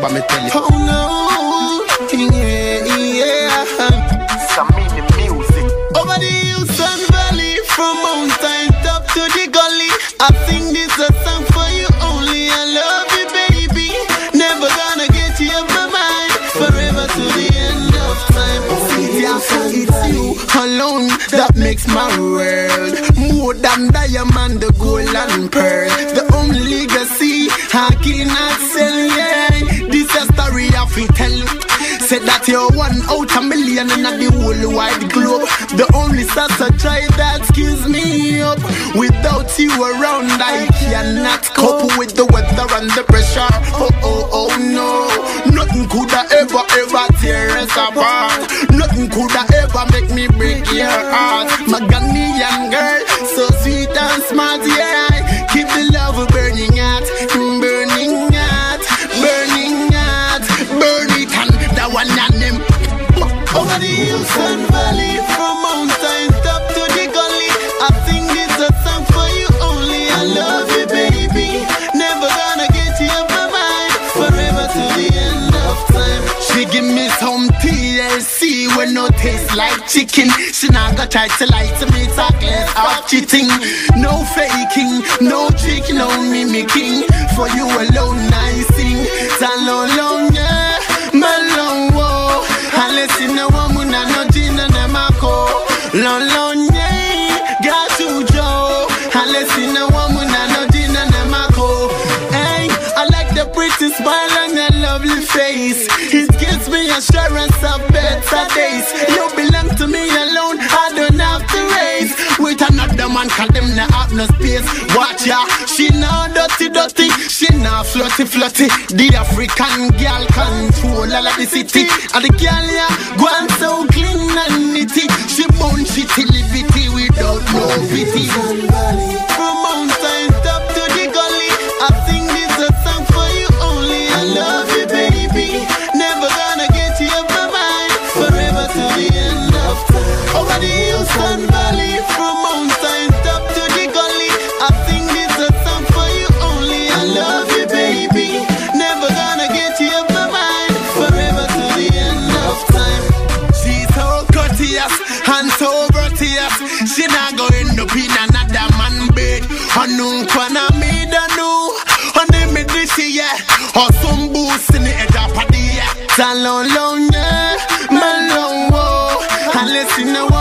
remember me tell you. Oh no, yeah. Some meaning music. Over the hills and valley, from mountain top to the gully, I sing this a song for you only. I love you, baby. Never gonna get you off my mind. Forever to the end of time. Yeah, it's you alone that makes my world more than diamond, the gold and pearl. The only legacy I cannot sell, yeah. This a story I fi tell. Said that you're 1 out of 1,000,000 in the whole wide globe. The only stars I try that gives me up. Without you around, I cannot cope with the weather and the pressure. Oh no. Nothing coulda ever tear us apart. Nothing coulda ever make me break your heart. My Ghanaian girl, so sweet and smart, yeah. Keep the love burning hot, burning hot, burning hot, burn it and that one and them. Over the hills and valley, from mountain top to the gully, I sing this a song for you only. I love you, baby. Never gonna get you off my mind. Forever to the end of time. She give me some TLC when no taste like chicken. She not gonna try to lie to me, talk less of cheating. No faking, no trick, no mimicking. For you alone I sing. Long, yeah, my long whoa. Unless in a woman and no gin and a mako. Long, yeah, got you Joe. Unless in a woman and no gin and a mako. Hey, I like the pretty smile and your lovely face. It gives me assurance of better days. You belong to me alone, I don't have to race. With another man, call them not have no space. Watch ya, she not dirty, she not flirty. The African girl control all of the city. And the girl yeah, go on so clean and nitty. She bone shitty, livity without no pity. From mountain top to the gully, I sing this a song for you only. I love you, baby. Never gonna get you off my mind. Forever to the end of time. Over the hills and valley, from mountain top to the gully, I sing this a song for you only. I love you, baby. Never gonna get you off my mind. Forever to the end of time. She's so courteous and so virtuous. She not go end up in another man bed. Kwana me da no. And me this yeah. Or some boost in the edge of the yeah. Long, yeah, my long whoa. And listen